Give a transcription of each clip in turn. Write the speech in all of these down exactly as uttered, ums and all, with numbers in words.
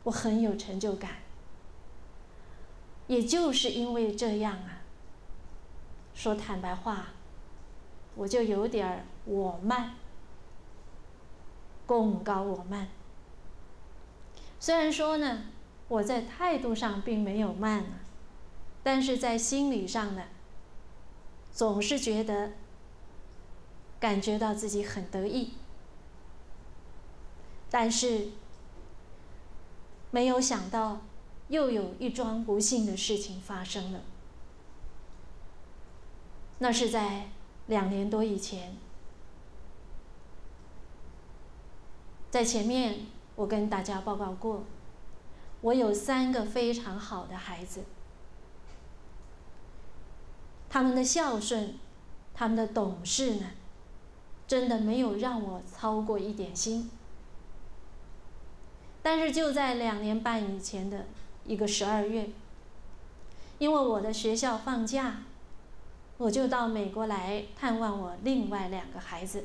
我很有成就感。也就是因为这样啊，说坦白话，我就有点我慢，功高我慢。虽然说呢，我在态度上并没有慢啊，但是在心理上呢，总是觉得感觉到自己很得意，但是没有想到又有一桩不幸的事情发生了。那是在两年多以前，在前面我跟大家报告过，我有三个非常好的孩子，他们的孝顺，他们的懂事呢，真的没有让我操过一点心。但是就在两年半以前的一个十二月，因为我的学校放假，我就到美国来探望我另外两个孩子。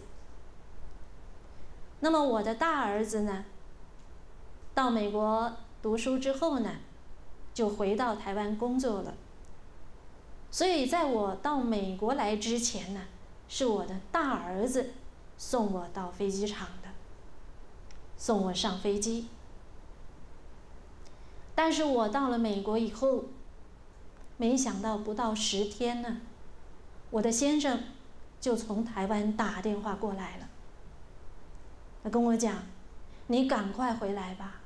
那么我的大儿子呢，到美国读书之后呢，就回到台湾工作了。所以在我到美国来之前呢，是我的大儿子送我到飞机场的，送我上飞机。但是我到了美国以后，没想到不到十天呢，我的先生就从台湾打电话过来了。他跟我讲：“你赶快回来吧。”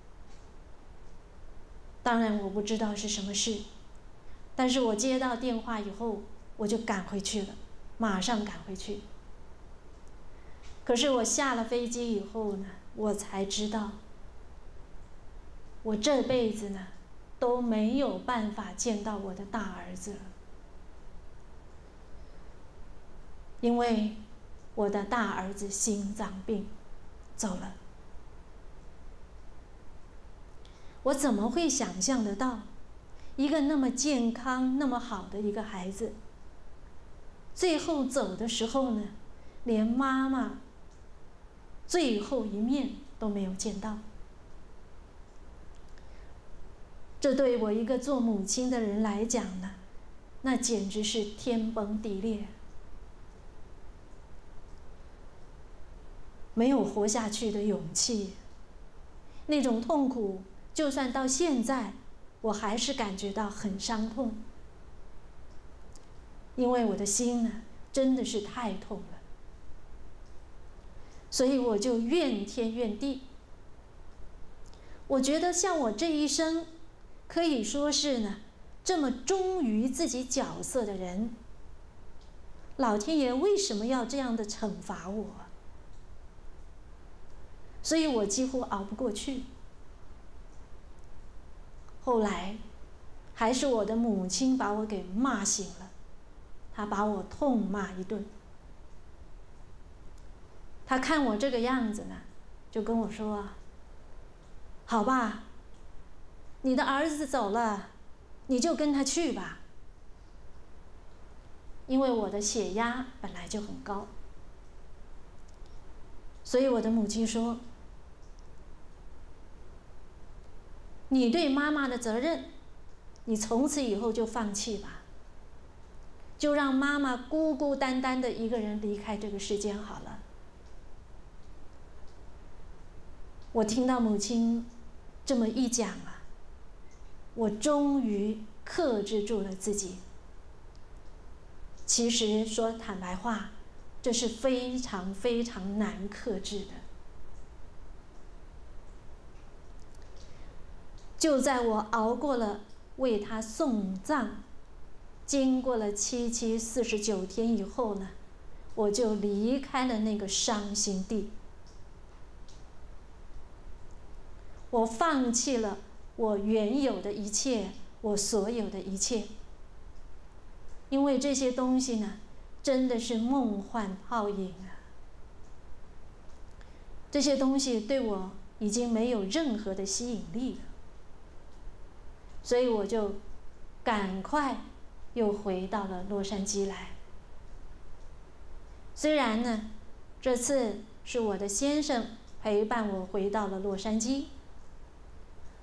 当然我不知道是什么事，但是我接到电话以后，我就赶回去了，马上赶回去。可是我下了飞机以后呢，我才知道，我这辈子呢都没有办法见到我的大儿子了，因为我的大儿子心脏病走了。我怎么会想象得到，一个那么健康、那么好的一个孩子，最后走的时候呢，连妈妈最后一面都没有见到。这对我一个做母亲的人来讲呢，那简直是天崩地裂，没有活下去的勇气。那种痛苦，就算到现在，我还是感觉到很伤痛，因为我的心呢，真的是太痛了。所以我就怨天怨地。我觉得像我这一生，可以说是呢，这么忠于自己角色的人，老天爷为什么要这样的惩罚我？所以我几乎熬不过去。后来，还是我的母亲把我给骂醒了，她把我痛骂一顿。她看我这个样子呢，就跟我说：“好吧，你的儿子走了，你就跟他去吧。”因为我的血压本来就很高，所以我的母亲说：“你对妈妈的责任，你从此以后就放弃吧，就让妈妈孤孤单单的一个人离开这个世间好了。”我听到母亲这么一讲啊，我终于克制住了自己。其实说坦白话，这是非常非常难克制的。就在我熬过了为他送葬，经过了七七四十九天以后呢，我就离开了那个伤心地。我放弃了我原有的一切，我所有的一切，因为这些东西呢，真的是梦幻泡影啊。这些东西对我已经没有任何的吸引力了，所以我就赶快又回到了洛杉矶来。虽然呢，这次是我的先生陪伴我回到了洛杉矶，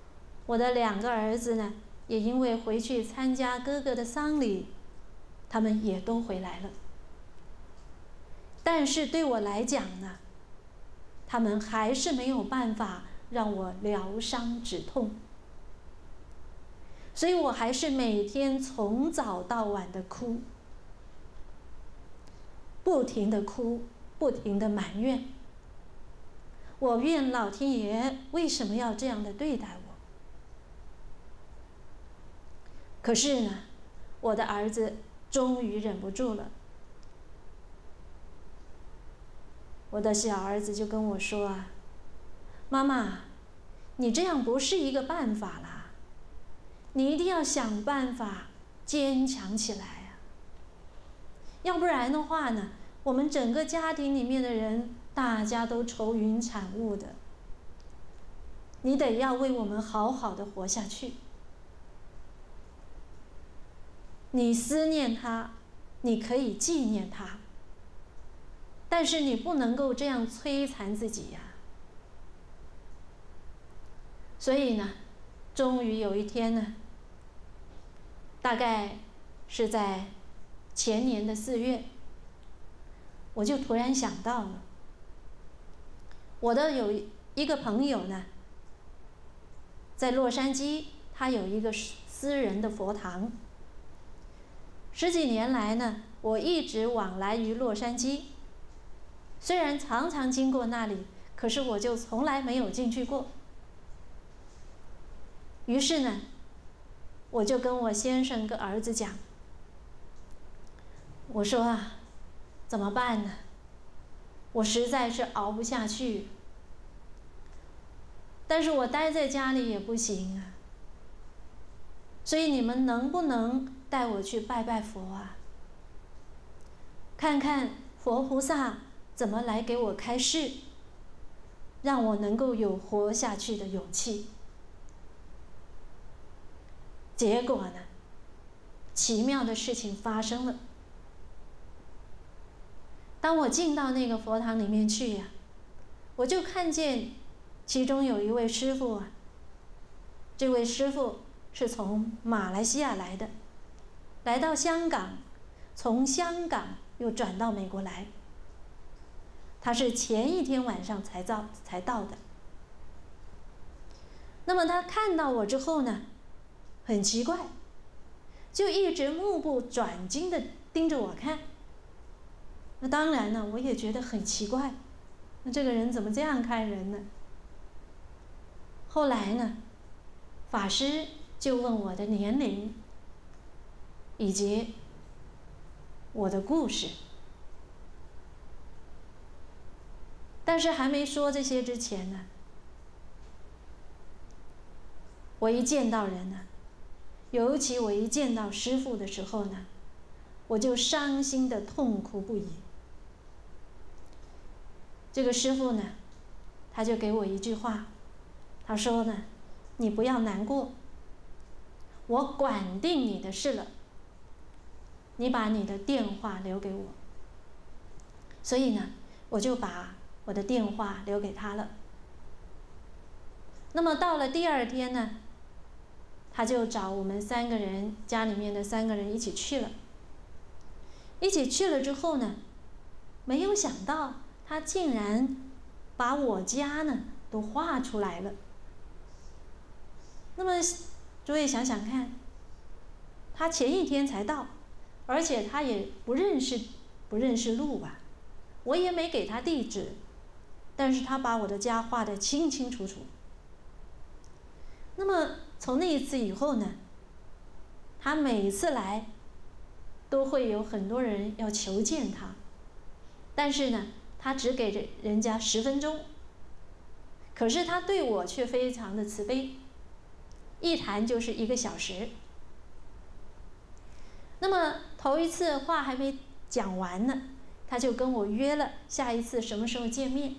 我的两个儿子呢，也因为回去参加哥哥的丧礼，他们也都回来了。但是对我来讲呢，他们还是没有办法让我疗伤止痛，所以我还是每天从早到晚的哭，不停的哭，不停的埋怨。我怨老天爷为什么要这样的对待我？可是呢，我的儿子终于忍不住了。我的小儿子就跟我说啊，妈妈，你这样不是一个办法啦，你一定要想办法坚强起来啊，要不然的话呢，我们整个家庭里面的人大家都愁云惨雾的，你得要为我们好好的活下去。你思念他，你可以纪念他，但是你不能够这样摧残自己呀。所以呢，终于有一天呢，大概是在前年的四月，我就突然想到了，我的有一个朋友呢，在洛杉矶，他有一个私人的佛堂。十几年来呢，我一直往来于洛杉矶，虽然常常经过那里，可是我就从来没有进去过。于是呢，我就跟我先生跟儿子讲，我说啊，怎么办呢？我实在是熬不下去，但是我待在家里也不行啊，所以你们能不能带我去拜拜佛啊？看看佛菩萨怎么来给我开示，让我能够有活下去的勇气。结果呢，奇妙的事情发生了。当我进到那个佛堂里面去呀、啊，我就看见其中有一位师父啊，这位师父是从马来西亚来的，来到香港，从香港又转到美国来。他是前一天晚上才到才到的。那么他看到我之后呢，很奇怪，就一直目不转睛地盯着我看。那当然呢，我也觉得很奇怪，那这个人怎么这样看人呢？后来呢，法师就问我的年龄，以及我的故事。但是还没说这些之前呢，我一见到人呢，尤其我一见到师父的时候呢，我就伤心的痛哭不已。这个师父呢，他就给我一句话，他说呢，你不要难过，我管定你的事了，你把你的电话留给我。所以呢，我就把我的电话留给他了。那么到了第二天呢，他就找我们三个人，家里面的三个人一起去了。一起去了之后呢，没有想到他竟然把我家呢都画出来了。那么诸位想想看，他前一天才到，而且他也不认识不认识路吧，我也没给他地址，但是他把我的家画得清清楚楚。那么从那一次以后呢，他每次来都会有很多人要求见他，但是呢，他只给人家十分钟，可是他对我却非常的慈悲，一谈就是一个小时。那么头一次话还没讲完呢，他就跟我约了下一次什么时候见面。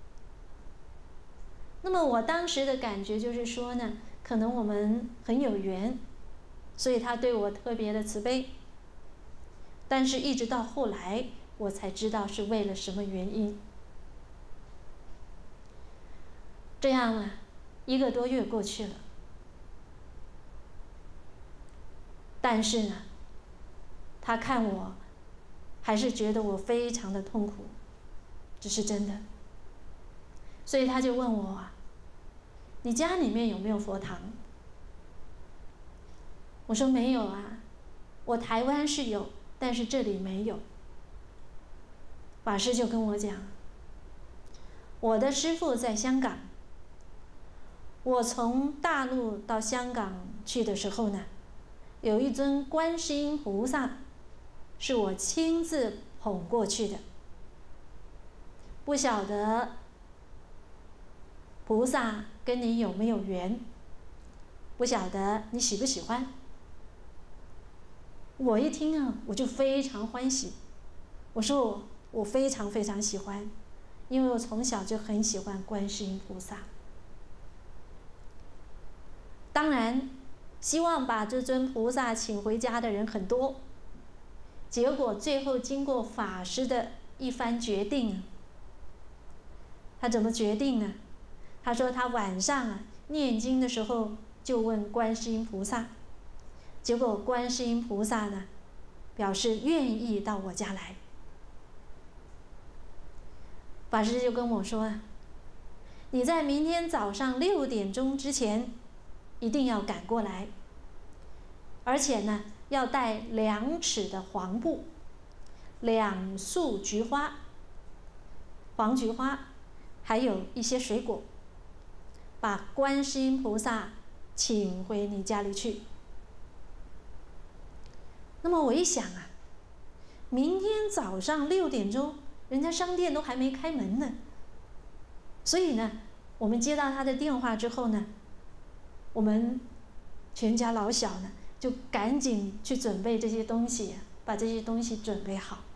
那么我当时的感觉就是说呢，可能我们很有缘，所以他对我特别的慈悲。但是一直到后来，我才知道是为了什么原因。这样啊，一个多月过去了， 但是呢，他看我，还是觉得我非常的痛苦，这是真的。所以他就问我啊，你家里面有没有佛堂？我说没有啊，我台湾是有，但是这里没有。法师就跟我讲，我的师父在香港，我从大陆到香港去的时候呢，有一尊观世音菩萨，是我亲自捧过去的。不晓得菩萨跟你有没有缘？不晓得你喜不喜欢？我一听啊，我就非常欢喜。我说我我非常非常喜欢，因为我从小就很喜欢观世音菩萨。当然，希望把这尊菩萨请回家的人很多。结果最后经过法师的一番决定，他怎么决定呢？他说他晚上啊念经的时候就问观世音菩萨，结果观世音菩萨呢表示愿意到我家来。法师就跟我说，你在明天早上六点钟之前一定要赶过来，而且呢要带两尺的黄布，两束菊花，黄菊花，还有一些水果，把观世音菩萨请回你家里去。那么我一想啊，明天早上六点钟，人家商店都还没开门呢。所以呢，我们接到他的电话之后呢，我们全家老小呢，就赶紧去准备这些东西，把这些东西准备好。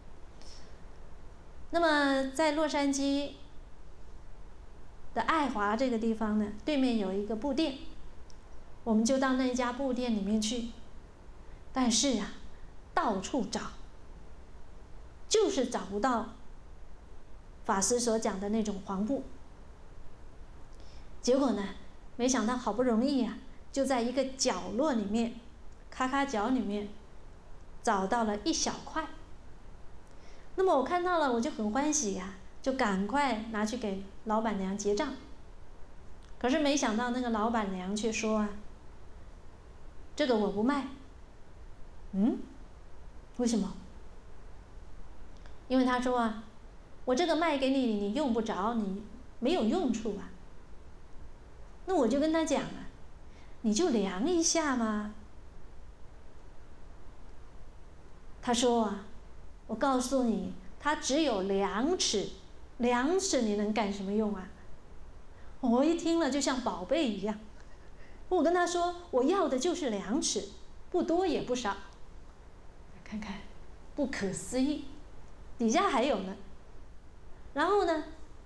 那么在洛杉矶的爱华这个地方呢，对面有一个布店，我们就到那家布店里面去。但是啊，到处找，就是找不到法师所讲的那种黄布。结果呢，没想到好不容易啊，就在一个角落里面，咔咔角里面找到了一小块。那么我看到了，我就很欢喜呀、啊，就赶快拿去给老板娘结账。可是没想到那个老板娘却说啊，这个我不卖。嗯，为什么？因为他说啊，我这个卖给你，你用不着，你没有用处啊。那我就跟他讲啊，你就量一下嘛。他说啊，我告诉你，它只有两尺，两尺你能干什么用啊？我一听了就像宝贝一样。我跟他说，我要的就是两尺，不多也不少。看看，不可思议，底下还有呢。然后呢，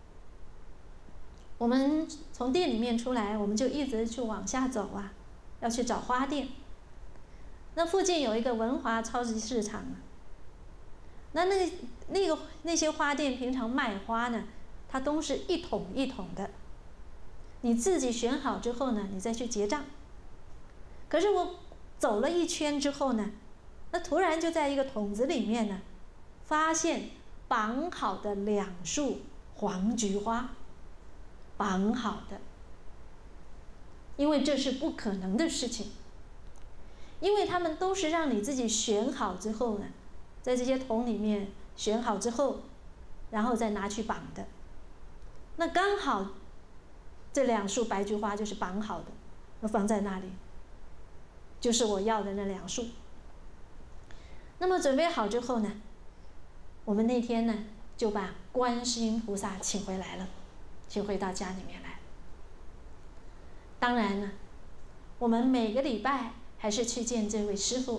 我们从店里面出来，我们就一直去往下走啊，要去找花店。那附近有一个文华超级市场啊，那那个那个那些花店平常卖花呢，它都是一桶一桶的，你自己选好之后呢，你再去结账。可是我走了一圈之后呢，那突然就在一个桶子里面呢，发现绑好的两束黄菊花，绑好的。因为这是不可能的事情，因为他们都是让你自己选好之后呢，在这些桶里面选好之后，然后再拿去绑的。那刚好这两束白菊花就是绑好的，那放在那里，就是我要的那两束。那么准备好之后呢，我们那天呢就把观世音菩萨请回来了，请回到家里面来。当然呢，我们每个礼拜还是去见这位师父。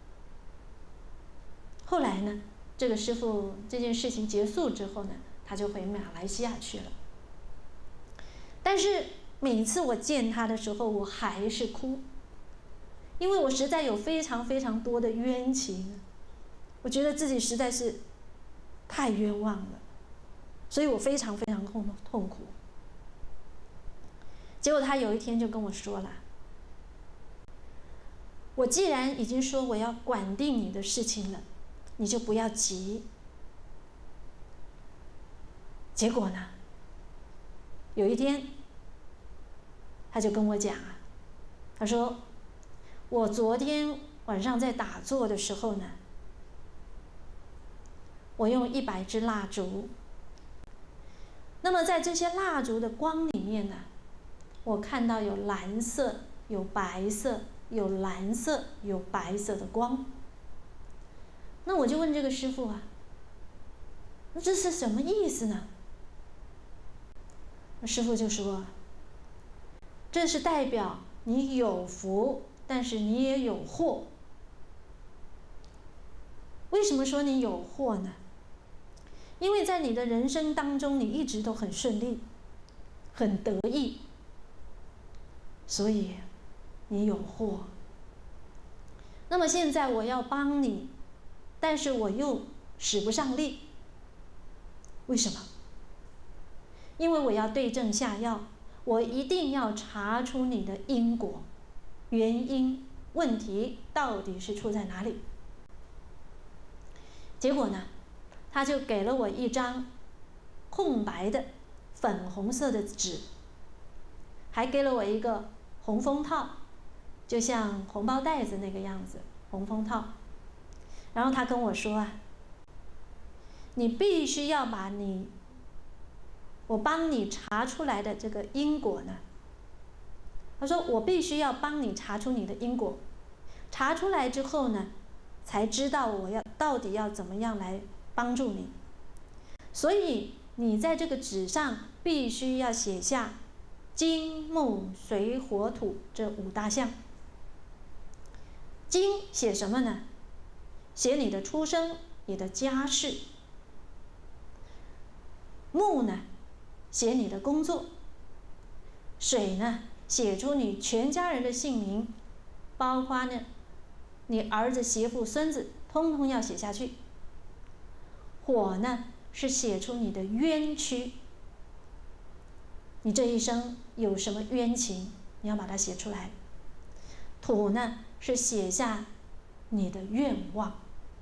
后来呢，这个师父这件事情结束之后呢，他就回马来西亚去了。但是每次我见他的时候，我还是哭，因为我实在有非常非常多的冤情，我觉得自己实在是太冤枉了，所以我非常非常痛痛苦。结果他有一天就跟我说了， 我既然已经说我要管定你的事情了，你就不要急。结果呢，有一天，他就跟我讲啊，他说，我昨天晚上在打坐的时候呢，我用一百支蜡烛，那么在这些蜡烛的光里面呢，我看到有蓝色、有白色、有蓝色、有白色的光。那我就问这个师父啊，那这是什么意思呢？那师父就说，这是代表你有福，但是你也有祸。为什么说你有祸呢？因为在你的人生当中，你一直都很顺利，很得意，所以你有祸。那么现在我要帮你，但是我又使不上力。为什么？因为我要对症下药，我一定要查出你的因果、原因、问题到底是出在哪里。结果呢，他就给了我一张空白的粉红色的纸，还给了我一个红封套，就像红包袋子那个样子，红封套。然后他跟我说啊，你必须要把你我帮你查出来的这个因果呢，他说我必须要帮你查出你的因果，查出来之后呢，才知道我要到底要怎么样来帮助你。所以你在这个纸上必须要写下金木水火土这五大项。金写什么呢？写你的出生，你的家世。木呢，写你的工作。水呢，写出你全家人的姓名，包括呢你儿子、媳妇、孙子，通通要写下去。火呢，是写出你的冤屈，你这一生有什么冤情，你要把它写出来。土呢，是写下你的愿望。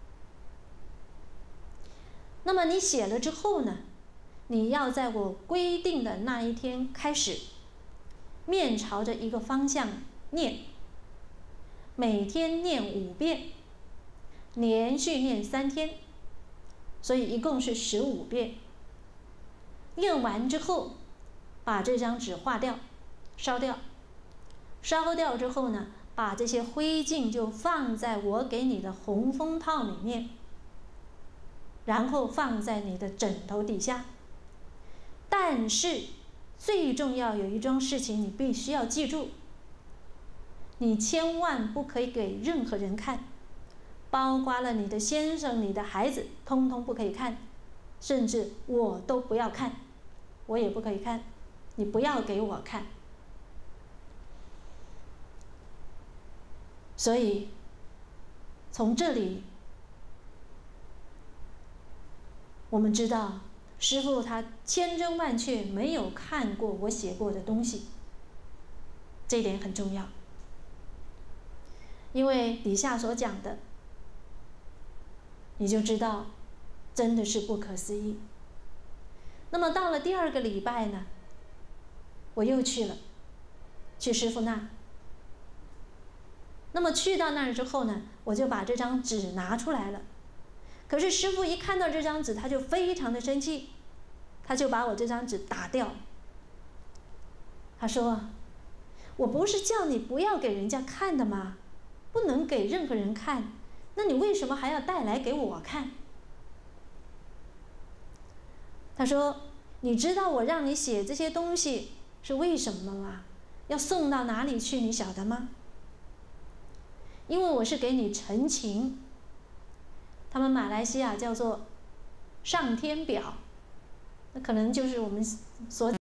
那么你写了之后呢，你要在我规定的那一天开始，面朝着一个方向念，每天念五遍，连续念三天，所以一共是十五遍。念完之后，把这张纸划掉，烧掉。烧掉之后呢，把这些灰烬就放在我给你的红封套里面，然后放在你的枕头底下。但是最重要有一桩事情你必须要记住，你千万不可以给任何人看，包括了你的先生、你的孩子，通通不可以看，甚至我都不要看，我也不可以看，你不要给我看。所以从这里我们知道，师父他千真万确没有看过我写过的东西，这一点很重要。因为底下所讲的，你就知道真的是不可思议。那么到了第二个礼拜呢，我又去了，去师父那。那么去到那儿之后呢，我就把这张纸拿出来了。可是师父一看到这张纸，他就非常的生气，他就把我这张纸打掉。他说，我不是叫你不要给人家看的吗？不能给任何人看，那你为什么还要带来给我看？他说，你知道我让你写这些东西是为什么吗？要送到哪里去，你晓得吗？因为我是给你陈情，他们马来西亚叫做上天表，那可能就是我们所